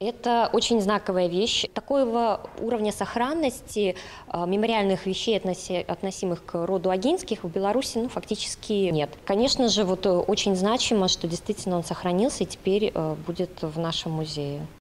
Это очень знаковая вещь. Такого уровня сохранности мемориальных вещей, относимых к роду Огинских, в Беларуси фактически нет. Конечно же, очень значимо, что действительно он сохранился и теперь будет в нашем музее.